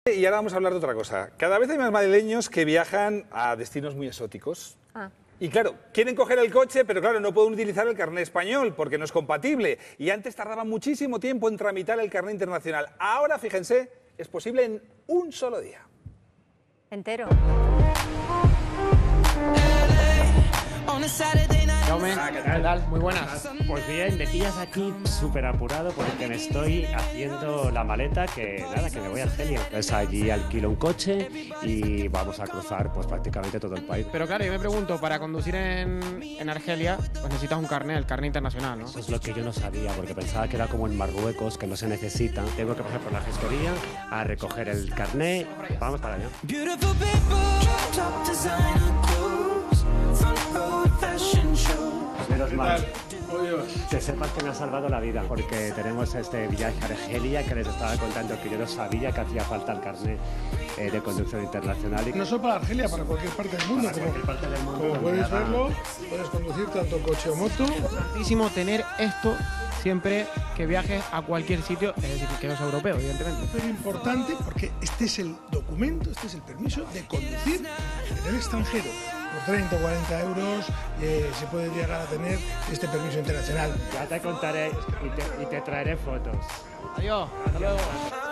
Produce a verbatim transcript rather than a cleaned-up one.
Y ahora vamos a hablar de otra cosa. Cada vez hay más madrileños que viajan a destinos muy exóticos. Ah. Y claro, quieren coger el coche, pero claro, no pueden utilizar el carné español porque no es compatible. Y antes tardaba muchísimo tiempo en tramitar el carné internacional. Ahora, fíjense, es posible en un solo día. Entero. Jaume, Ah, ¿qué ¿qué tal? tal? Muy buenas. Pues bien, me pillas aquí súper apurado porque me estoy haciendo la maleta que nada, que me voy a Argelia. Pues allí alquilo un coche y vamos a cruzar pues prácticamente todo el país. Pero claro, yo me pregunto, para conducir en, en Argelia, pues necesitas un carnet, el carnet internacional, ¿no? Eso es lo que yo no sabía porque pensaba que era como en Marruecos, que no se necesita. Tengo que pasar por la gestoría a recoger el carnet. Vamos para allá. Menos mal. Que sepas que me ha salvado la vida porque tenemos este viaje a Argelia que les estaba contando que yo no sabía que hacía falta el carnet eh, de conducción internacional. Y no solo para Argelia, para cualquier parte del mundo. para Como, cualquier parte del mundo. como puedes verlo, puedes conducir tanto coche o moto. Es importantísimo tener esto siempre que viajes a cualquier sitio, es decir, que no es europeo, evidentemente. Es importante porque este es el documento, este es el permiso de conducir en el extranjero. Por treinta o cuarenta euros eh, se puede llegar a tener este permiso internacional. Ya te contaré y te, y te traeré fotos. Adiós, hasta luego.